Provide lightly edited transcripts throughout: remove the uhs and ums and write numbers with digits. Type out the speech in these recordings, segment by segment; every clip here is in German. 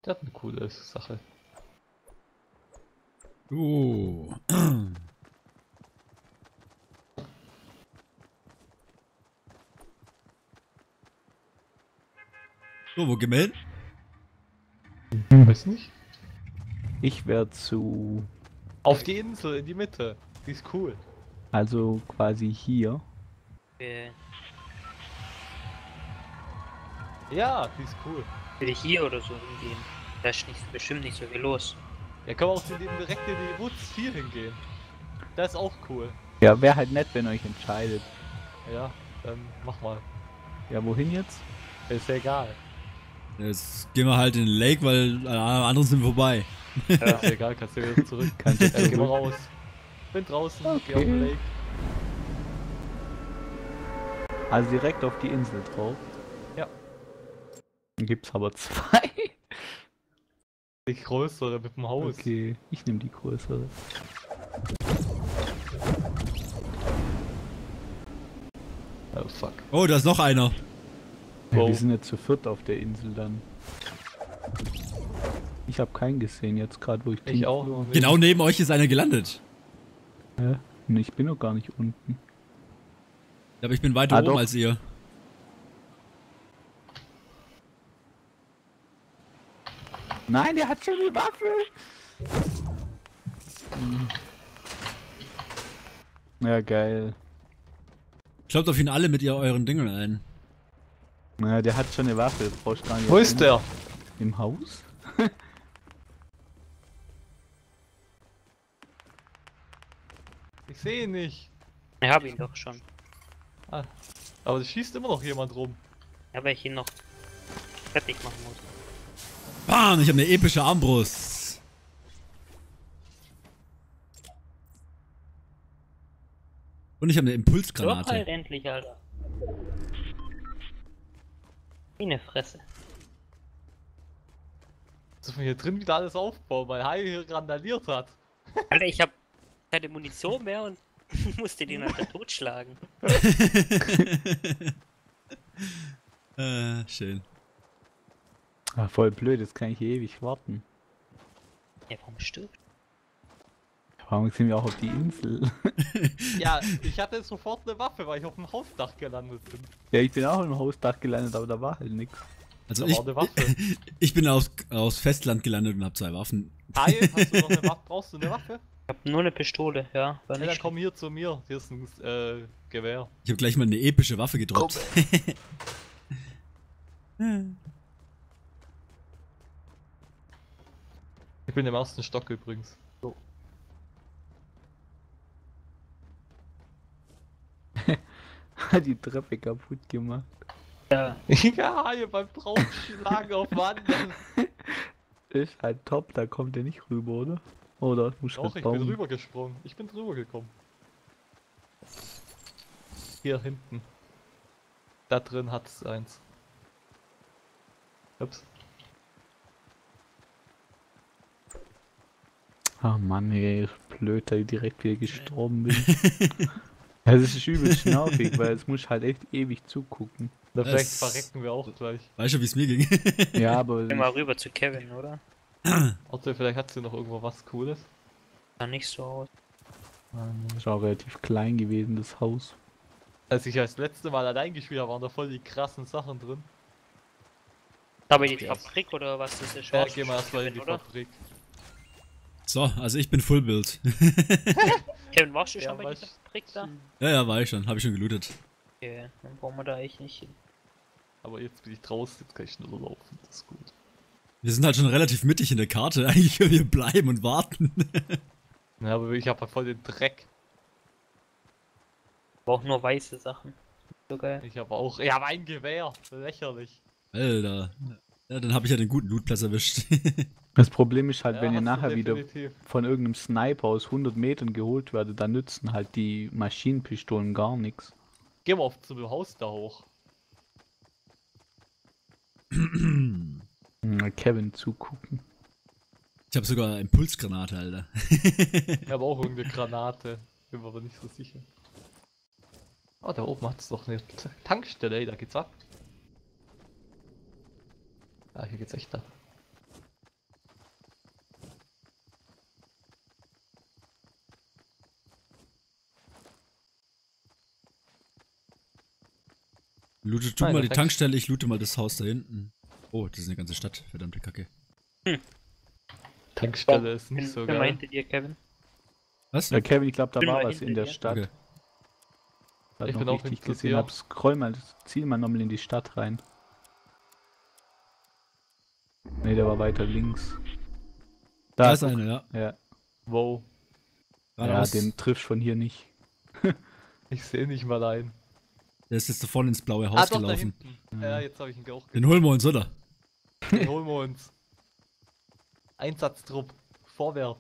Das ist eine coole Sache. So, wo gehen wir hin? Weiß nicht. Ich werde zu... Auf die Insel, in die Mitte. Die ist cool. Also quasi hier. Ja, die ist cool. Will ich hier oder so hingehen? Da ist bestimmt nicht so viel los. Ja, können wir auch direkt in die Woods hier hingehen. Das ist auch cool. Ja, wäre halt nett, wenn ihr euch entscheidet. Ja, dann mach mal. Ja, wohin jetzt? Ist ja egal. Jetzt gehen wir halt in den Lake, weil alle anderen sind vorbei. Ja, ist ja egal, kannst du wieder zurück. Kannst du Geh mal zurück. raus. Bin draußen, Okay. geh auf den Lake. Also direkt auf die Insel drauf. Ja. Dann gibt's aber zwei. Die größere mit dem Haus. Okay, ich nehme die größere. Oh fuck. Oh, da ist noch einer. Ja, Wow. wir sind jetzt zu viert auf der Insel dann. Ich habe keinen gesehen jetzt gerade, wo ich Ich auch. Team- Genau neben euch ist einer gelandet. Ja, nee, ich bin noch gar nicht unten. Aber ich bin weiter Ah, oben doch. als ihr. Nein, der hat schon eine Waffe! Ja, geil. Schaut auf ihn alle mit euren Dingen ein. Naja, der hat schon eine Waffe. Brauchst gar nicht Wo ist der? Im Haus? Ich sehe ihn nicht. Ich habe ihn doch schon. Ah. Aber es schießt immer noch jemand rum. Ja, weil ich ihn noch fertig machen muss. Bam, ich habe eine epische Armbrust. Und ich habe eine Doch Impulsgranate. halt endlich, Alter. Wie eine Fresse. Dass wir hier drin wieder alles aufbauen, weil Hai hier randaliert hat. Alter, ich hab keine Munition mehr und musste den Alter totschlagen. Schön. Ah, voll blöd, jetzt kann ich hier ewig warten. Ja, warum stirbt? Warum sind wir auch auf die Insel? Ja, ich hatte sofort eine Waffe, weil ich auf dem Hausdach gelandet bin. Ja, ich bin auch im Hausdach gelandet, aber da war halt nix. Also Da war eine Waffe. ich bin aus Festland gelandet und habe 2 Waffen. Hai, hast du noch eine Waffe? Brauchst du eine Waffe? Ich hab nur eine Pistole, ja. War Ja, dann nicht komm hier zu mir. Hier ist ein Gewehr. Ich habe gleich mal eine epische Waffe gedroppt. Ich bin im ersten Stock übrigens. Hat die Treppe kaputt gemacht. ja. Ja, Haie beim Draufschlagen auf Wandern. Ist halt top, da kommt er nicht rüber, oder? Oder muss Doch, ich bin rübergesprungen. Ich bin drüber gekommen. Hier hinten. Da drin hat's eins. Ups. Ah Mann, ey, blöd, dass ich direkt wieder gestorben bin. Das ist übel schnaufig, weil es muss halt echt ewig zugucken. Da vielleicht Es- verrecken wir auch gleich. Weißt du, wie es mir ging? Ja, aber Geh mal rüber zu Kevin, oder? Otto, vielleicht hat sie noch irgendwo was Cooles. Sah nicht so aus. ist auch relativ klein gewesen, das Haus. Als ich das letzte Mal allein gespielt habe, waren da voll die krassen Sachen drin. Aber die Ja. Fabrik oder was das ist? Ja, war's geh mal erstmal in die oder? Fabrik. So, also ich bin Fullbild. Kevin, warst du Ja, schon bei weißt- der Fabrik da? Ja, war ich schon. Habe ich schon gelootet. Okay, dann brauchen wir da echt nicht hin. Aber jetzt bin ich draußen, jetzt kann ich schneller laufen, das ist gut. Wir sind halt schon relativ mittig in der Karte. Eigentlich können wir bleiben und warten. Ja, aber ich habe halt voll den Dreck. Aber auch nur weiße Sachen. So geil. Ich habe auch. Ich habe ein Gewehr. Lächerlich. Alter. Ja, dann habe ich ja den guten Lootplatz erwischt. Das Problem ist halt, Ja, wenn ihr hast du nachher wieder definitiv. von irgendeinem Sniper aus 100 Metern geholt werdet, dann nützen halt die Maschinenpistolen gar nichts. Geh mal auf zum Haus da hoch. Kevin zugucken. Ich habe sogar Impulsgranate, Alter. Ich habe auch irgendeine Granate. Bin mir aber nicht so sicher. Oh, da oben hat es doch eine Tankstelle, ey, da geht's ab. Ja, hier geht's echt ab. Loote du Nein, mal die perfekt. Tankstelle, ich loote mal das Haus da hinten. Oh, das ist eine ganze Stadt, verdammte Kacke. Tankstelle ist nicht so Bin mal geil. hinter dir, Kevin. Was? Ja, Kevin, ich glaube, da Bin war mal was hinter in der dir. Stadt. Okay. Hat Ich noch bin auch richtig hinter gesehen dir. hab. Scroll mal, ziel mal nochmal in die Stadt rein. Ne, der war weiter links. Da ist einer, ja. Ja, Wow. ja, Geradeaus. den triffst von hier nicht. Ich sehe nicht mal ein. Der ist jetzt da vorne ins blaue Haus Doch, da gelaufen. hinten. Ja, jetzt habe ich ihn auch Den holen wir uns, oder? Den holen wir uns. Einsatztrupp. Vorwärts.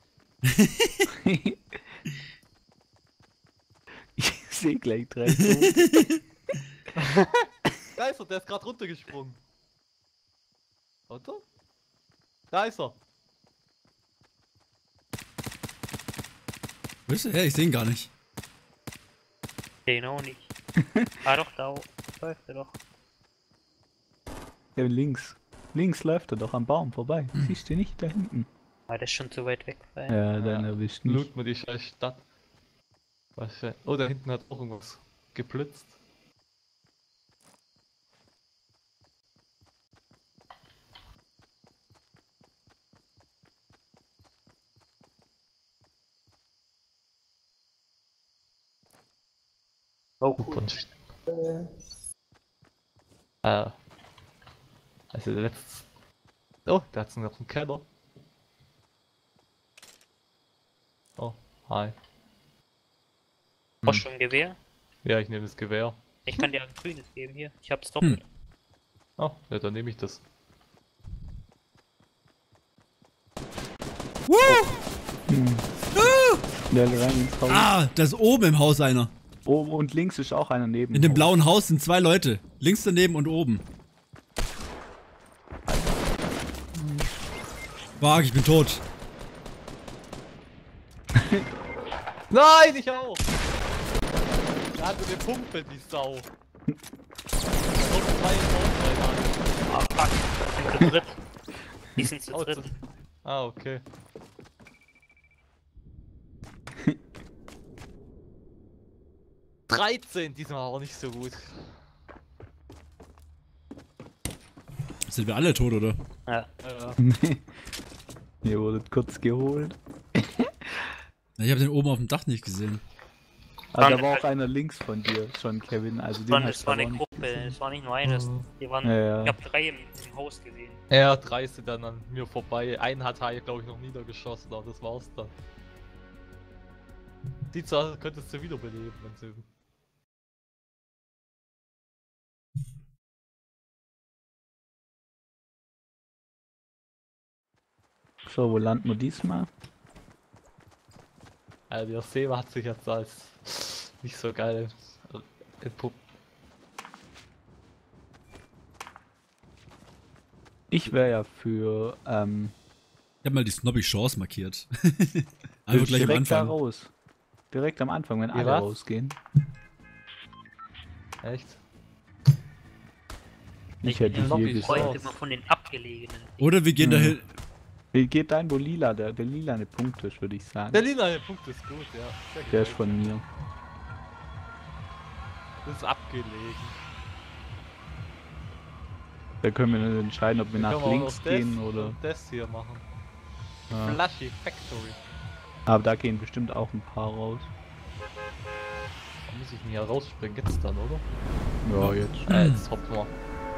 Ich sehe gleich 3 Tote. Da ist er, der ist gerade runtergesprungen. Oder? Da ist er. Wo ist der? Ja, ich sehe ihn gar nicht. Den auch nicht. Ah doch, da läuft er doch. Ja, links. Links läuft er doch am Baum vorbei. Siehst du nicht da hinten? Ah, der ist schon zu weit weg. Ja, dann erwischt nicht. Loot mir die scheiß Stadt. Was für... Oh, da hinten hat auch irgendwas geblitzt. Oh, Und, also der letzte... Oh, da hat's noch einen Keller. Oh, hi. Brauchst du ein Gewehr? Ja, ich nehme das Gewehr. Ich kann dir ein grünes geben hier. Ich hab's doppelt. Oh, ja, dann nehme ich das. Schnell rein ins Haus. Ah, da ist oben im Haus einer. Oben und links ist auch einer neben. In dem Haus. blauen Haus sind 2 Leute. Links daneben und oben. Fuck, ich bin tot. Nein, ich auch! Da hatte eine Pumpe, die Sau. Da kommt zwei im Haus Ah, fuck. Die sind zu dritt. Die sind zu Oh, dritt. Ah, okay. (13), diesmal aber nicht so gut. Sind wir alle tot, oder? Ja. Ihr wurdet kurz geholt. Ich habe den oben auf dem Dach nicht gesehen. Also da war auch einer links von dir schon, Kevin. Also den hast Das du war aber eine auch nicht Gruppe, gesehen. es war nicht nur eines. Die waren, Ja, ja. ich hab 3 im Haus gesehen. Ja, 3 sind dann an mir vorbei. Einen hat Hai, glaube ich, noch niedergeschossen, aber das war's dann. Die Zahl könntest du wiederbeleben, wenn sie... So, wo landen wir diesmal? Also der Seba hat sich jetzt als nicht so geil entpuppt. Ich wäre ja für Ich habe mal die Snobby Chance markiert. Einfach gleich am direkt da Anfang. raus. Direkt am Anfang, wenn Wie alle was? rausgehen. Echt? Ich hätte bin Lobby hier voll. gesagt. Freund immer von den abgelegenen. Oder wir gehen dahin. Wie geht dein, wo lila, der lilane Punkt ist, würde ich sagen. Der lila Punkt ist gut, ja. Der gefällt ist von mir. mir. Das ist abgelegen. Da können wir dann entscheiden, ob wir Dann nach können wir auch links noch das gehen oder. und das hier machen. Ja. Flashy Factory. Aber da gehen bestimmt auch ein paar raus. Da muss ich denn hier rausspringen jetzt dann, oder? Ja, jetzt. Jetzt hoppen wir.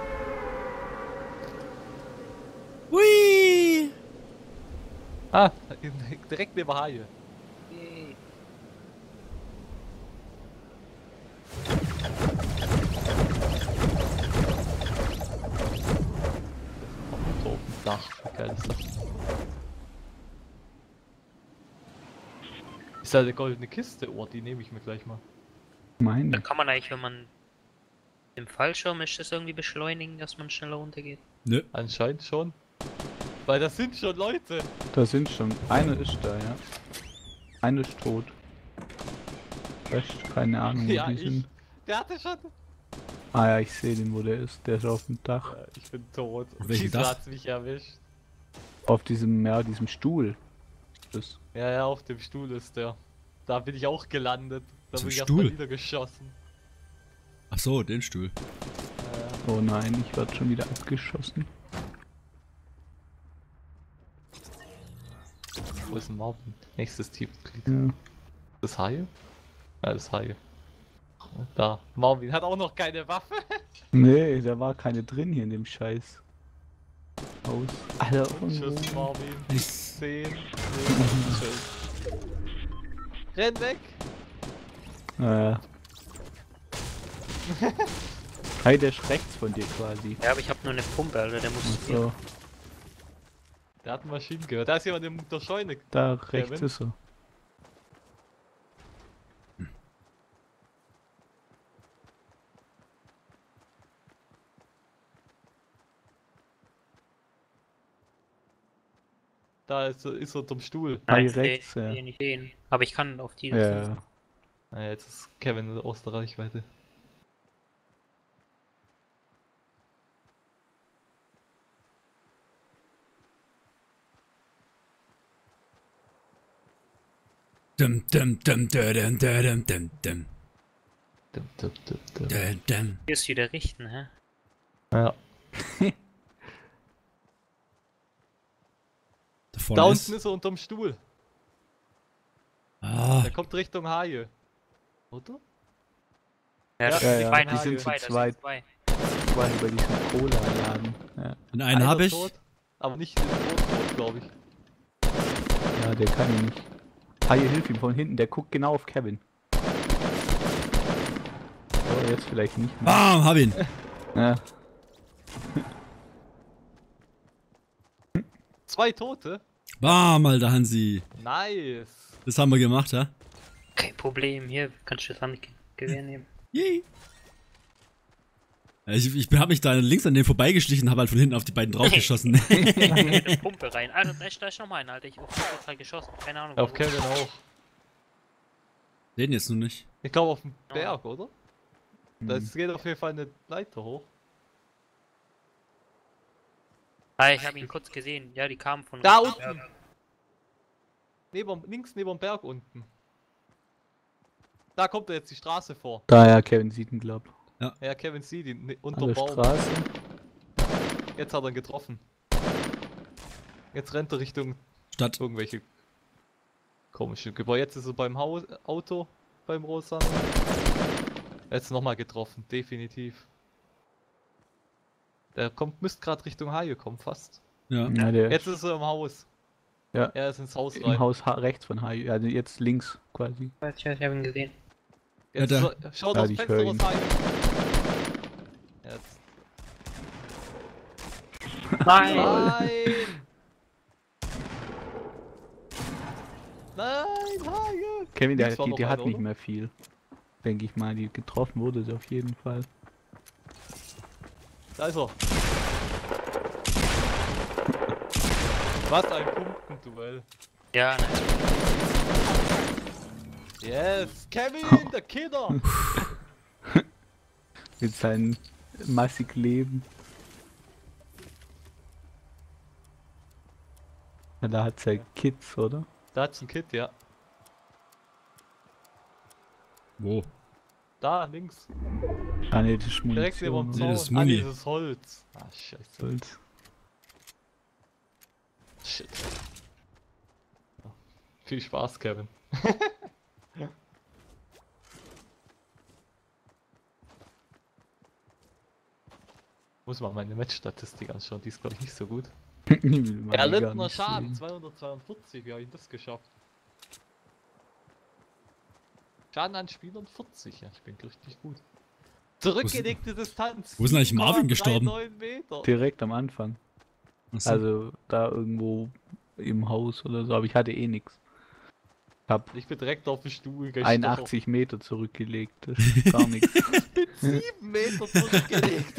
Hui! Ah, direkt neben Haie. So auf dem Dach, wie geil ist das? Ist da eine goldene Kiste? Oh, die nehme ich mir gleich mal. Da Meine. kann man eigentlich, wenn man im Fallschirm ist, das irgendwie beschleunigen, dass man schneller runtergeht. Nö. Anscheinend schon. Weil das sind schon Leute. Da sind schon. Einer ist da, ja. Einer ist tot. Rest, keine Ahnung, wo Ja, die ich. sind. Der hatte schon. Ah ja, ich sehe den, wo der ist. Der ist auf dem Dach. Ich bin tot. Auf welchem Diesmal Dach? hat's mich erwischt. Auf diesem, ja, diesem Stuhl. Das. Ja, ja, auf dem Stuhl ist der. Da bin ich auch gelandet. Da Zum bin ich Stuhl? erstmal niedergeschossen. Ach so, den Stuhl. Oh nein, ich werde schon wieder abgeschossen. Wo ist ein Marvin? Nächstes Teammitglied. Ja. Das Haie? Ja, das Haie. Da, Marvin hat auch noch keine Waffe. Nee, da war keine drin hier in dem Scheiß. Haus. Alter, Tschüss, Marvin. Ich- 10. Tschüss. Renn weg! Hey, der ist rechts von dir quasi. Ja, aber ich hab nur eine Pumpe, Alter, der muss. So, Der hat ein Maschinengewehr. Da ist jemand in der Scheune. da rechts Kevin? ist er. Da ist er unterm Stuhl. Hi, ich rechts, seh ja. ihn nicht sehen. Aber ich kann auf die. Ja. Ja, jetzt ist Kevin aus der Reichweite. Dum, dum, dum, dum, dum, dum, dum, dum, Dum, dum, dum, dum. dum, dum. Hier ist wieder richten, hä? Ja. Da Da vorne unten ist. ist er unterm Stuhl. Ah, Der kommt Richtung Haie. Oder? Ja, das Ja, sind die ja, beiden die Haie, sind zu das sind zweit. zwei. War über diesen Cola-Laden. Ja. den einen Einer habe ich. tot, aber nicht den Rot, glaube ich. Ja, der kann ihn nicht. Haie, hilf ihm von hinten, der guckt genau auf Kevin. Oh, jetzt vielleicht nicht mehr. Bam, hab ihn. Ja. 2 Tote? Bam, alter Hansi. Nice. Das haben wir gemacht, ja? Kein Problem, hier kannst du das Gewehr nehmen. Yay. Ja, ich hab mich da links an dem vorbeigeschlichen und hab halt von hinten auf die beiden draufgeschossen. Eine Pumpe rein. Also, da ist noch mal einer, Alter. Ich hab halt geschossen. Keine Ahnung. Auf wo. Kevin auch. Den jetzt nur nicht. Ich glaube auf dem Berg, oder? Da geht auf jeden Fall eine Leiter hoch. Ah, ich habe ihn kurz gesehen. Ja, die kamen von Da rechts. unten! Links neben dem Berg unten. Da kommt er jetzt die Straße vor. Da, ja, Kevin sieht ihn, glaub. Ja, Kevin sieht ihn An unterm der Baum. Straße. Jetzt hat er ihn getroffen. Jetzt rennt er Richtung Stadt. irgendwelche komische Gebäude. Jetzt ist er beim Auto, beim Rosa. Jetzt nochmal getroffen, definitiv. Der müsste gerade Richtung Haie kommen, fast. Ja. Ja, der Jetzt ist er im Haus. Ja. Er ist ins Haus im rein. Haus rechts von Haie, also jetzt links quasi. Ich habe ihn gesehen. Jetzt Ja, ist er, schaut Ja, aufs ich Fenster höre raus, ihn. Haie. Jetzt. Nein! Nein! Nein, Haie! Kevin, Links war die noch hat einer, nicht oder? mehr viel. Denke ich mal, die getroffen wurde sie auf jeden Fall. Da ist er. Was ein Punktenduell. Ja, nein. Yes! Kevin, der Killer! Mit seinem massig Leben. Ja, da hat ja Kids, oder? Da hat's ein Kit, ja. Wo? Da, links. Ah ne, das ist Direkt neben dem Munition. Nee, Zaun. das ist Ah, Muni. dieses Holz. Ah, scheiße. Holz. Shit. Ja. Viel Spaß, Kevin. Muss mal meine Match-Statistik anschauen, die ist glaube ich nicht so gut. Erlittener Schaden, 242, wie habe ich das geschafft? Schaden an Spielern 40, ja, ich bin richtig gut. Zurückgelegte Distanz. wo ist denn eigentlich Marvin gestorben? 7,39 Meter. Direkt am Anfang. Achso. Also da irgendwo im Haus oder so, aber ich hatte eh nix. Hab Ich bin direkt auf den Stuhl gestochen. 81 Meter zurückgelegt, das ist gar nichts. 7 Meter zurückgelegt.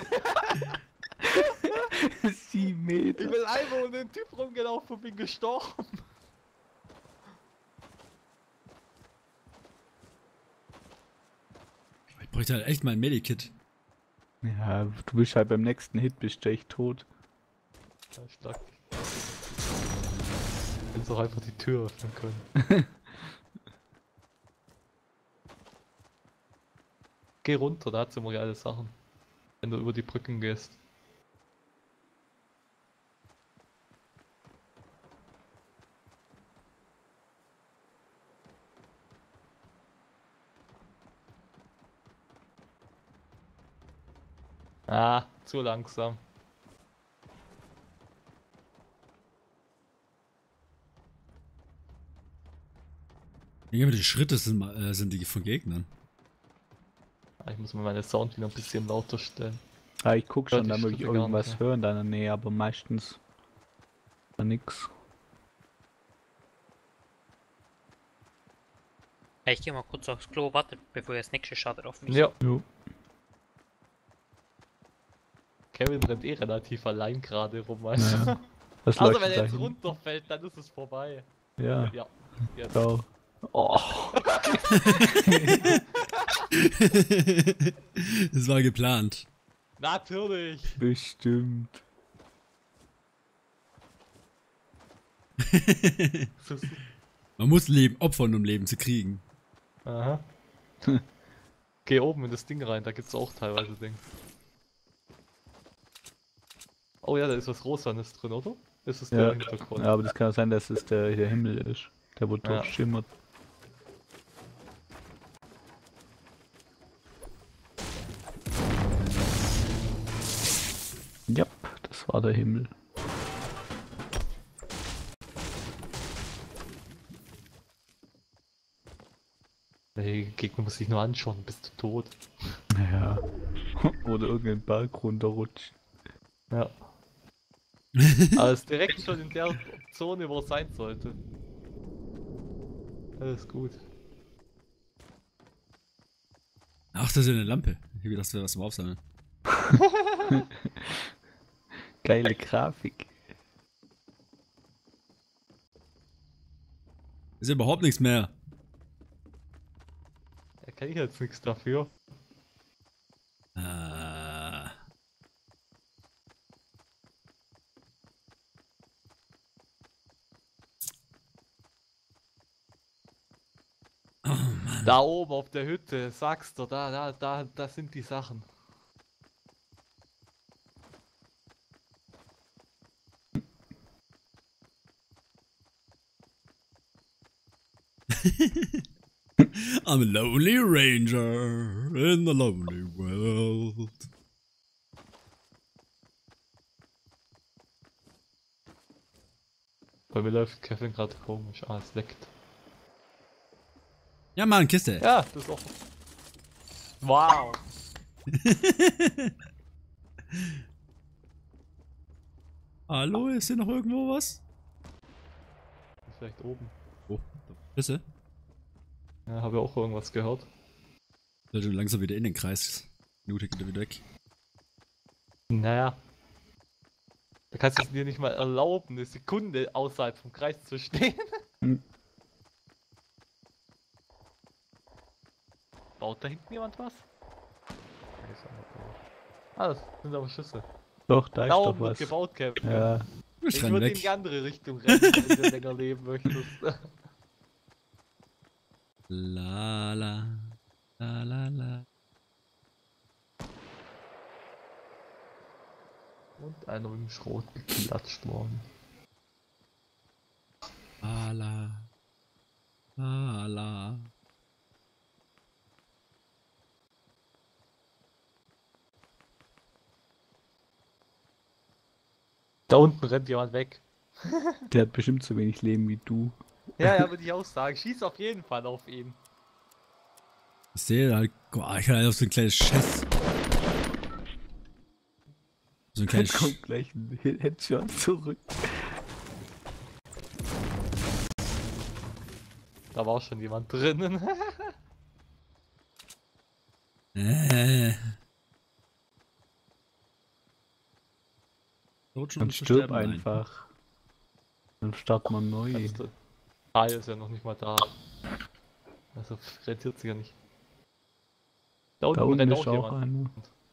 7 Ich Meter. bin einmal um den Typ rumgelaufen und bin gestorben. Ich bräuchte halt echt mal ein Medikit. Ja, du bist halt beim nächsten Hit bist du echt tot. Ja, ich lag. Hättest auch einfach die Tür öffnen können. Geh runter, da hat's immer geile Sachen. Wenn du über die Brücken gehst. Ah, zu langsam. Irgendwie die Schritte sind die von Gegnern. Ah, ich muss mal meine Sound wieder ein bisschen lauter stellen. Ja, ich guck Hört schon, die damit ich Schritte gar irgendwas nicht höre in deiner Nähe, aber meistens nix. Ich geh mal kurz aufs Klo, warte, bevor ihr das nächste Schaden auf mich. Ja, Jo. Kevin rennt eh relativ allein gerade rum. Also. Naja. Was Also läuft wenn er da jetzt hin? runterfällt, dann ist es vorbei. Ja, Ja, jetzt. ciao. Oh, Das war geplant. Natürlich. bestimmt. Man muss Leben opfern, um Leben zu kriegen. Aha. Geh oben in das Ding rein, da gibt's auch teilweise Dinge. Oh ja, da ist was Rosanes drin, oder? Ist es der Ja. Hintergrund? Ja, aber das kann sein, dass es der Himmel ist. Der wo Ja. drauf schimmert. Ja, das war der Himmel. Nee, Gegner muss ich nur anschauen, bist du tot. Naja. Oder irgendein Berg runterrutscht. Ja. Aber es ist direkt schon in der Zone, wo es sein sollte. Alles gut. Ach, das ist ja eine Lampe. Ich hab gedacht, das wäre was zum Aufsammeln. Geile Grafik. Ist ja überhaupt nichts mehr. Da kann ich jetzt nichts dafür. Oh Mann. Da oben auf der Hütte, sagst du, da sind die Sachen. I'm a lonely ranger in the lonely world. Bei mir läuft Kevin gerade komisch. Ah, es leckt. Ja, Mann, Kiste. Ja, das ist auch. Wow. Hallo, ist hier noch irgendwo was? Vielleicht oben. Oh, Kiste. Ja, habe auch irgendwas gehört. Sollte langsam wieder in den Kreis. Minute geht er wieder weg. Naja. Da kannst du es dir nicht mal erlauben, eine Sekunde außerhalb vom Kreis zu stehen. Hm. Baut da hinten jemand was? Ah, das sind aber Schüsse. Doch, da ist Da doch oben wird was. gebaut, Kevin. Ja, Ich Ich renn würde in weg. die andere Richtung rennen, wenn du länger leben möchtest. La la. La la la. Und einer mit dem Schrot geklatscht worden. La la. La la. Da unten rennt jemand weg. der hat bestimmt so wenig Leben wie du. Ja, ja, würde ich auch sagen. Schieß auf jeden Fall auf ihn. Ich sehe halt. Boah, ich kann halt auf so ein kleines Schiss. So ein Dann kleines kommt gleich ein Headshot zurück. Da war schon jemand drinnen. Totschen Dann und stirb versterben ein. einfach. Dann startet man neu. Ah, ist ja noch nicht mal da. Also rentiert sich ja nicht. Da unten, Da unten rennt ist auch auch jemand. einer.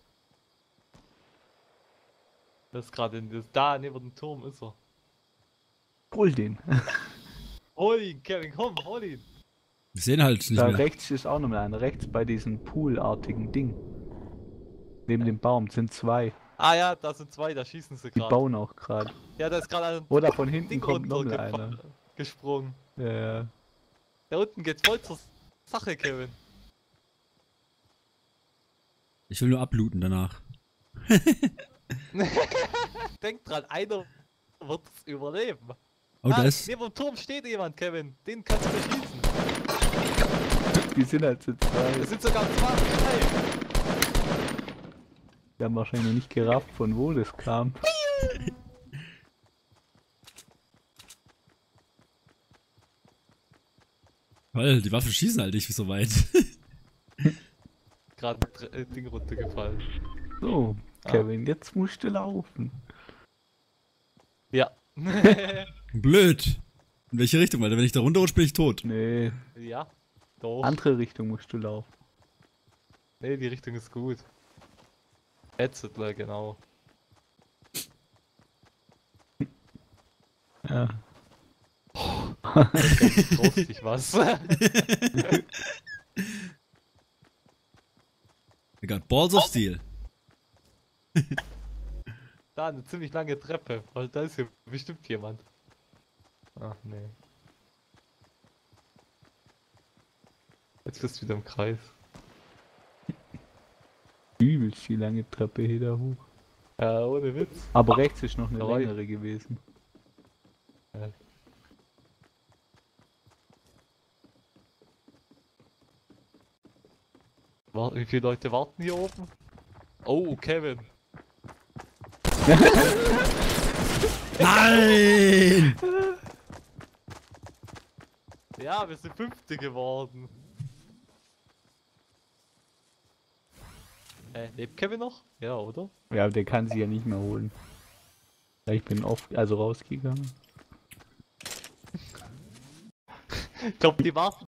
Das ist gerade in das. Da neben dem Turm ist er. Hol den. Hol ihn, Kevin, komm, hol ihn. Wir sehen halt nicht Da mehr. rechts ist auch noch mal einer. Rechts bei diesem poolartigen Ding. Neben dem Baum sind zwei. Ah ja, da sind zwei, da schießen sie Die gerade. bauen auch gerade. Ja, da ist gerade ein Oder von hinten Ding kommt noch mal runter einer. gesprungen. Ja. Da unten geht's voll zur Sache, Kevin. Ich will nur ablooten danach. Denk dran, einer wird es überleben. Oh, da ist. Neben dem Turm steht jemand, Kevin. Den kannst du beschießen. Die sind halt zu zweit. Es sind sogar zwei. Die haben wahrscheinlich noch nicht gerafft, von wo das kam. Weil die Waffen schießen halt nicht so weit. Gerade ein Ding runtergefallen. So, Kevin, jetzt musst du laufen. Ja. Blöd. In welche Richtung? Weil wenn ich da runterrutsche, bin ich tot. Nee, Ja. Doch. andere Richtung musst du laufen. Nee, die Richtung ist gut. Hetzler, genau. Ja. Trostig was. I got balls of steel. Da eine ziemlich lange Treppe. Weil da ist hier bestimmt jemand. Ach nee. Jetzt bist du wieder im Kreis. Übelst die lange Treppe hier da hoch. Ja, ohne Witz. Aber rechts ist noch eine Drei. längere gewesen. Wie viele Leute warten hier oben? Oh, Kevin. Nein! Ja, wir sind Fünfte geworden. Lebt Kevin noch? Ja, oder? Ja, aber der kann sie ja nicht mehr holen. Ja, ich bin oft, also rausgegangen. Ich glaube, die warten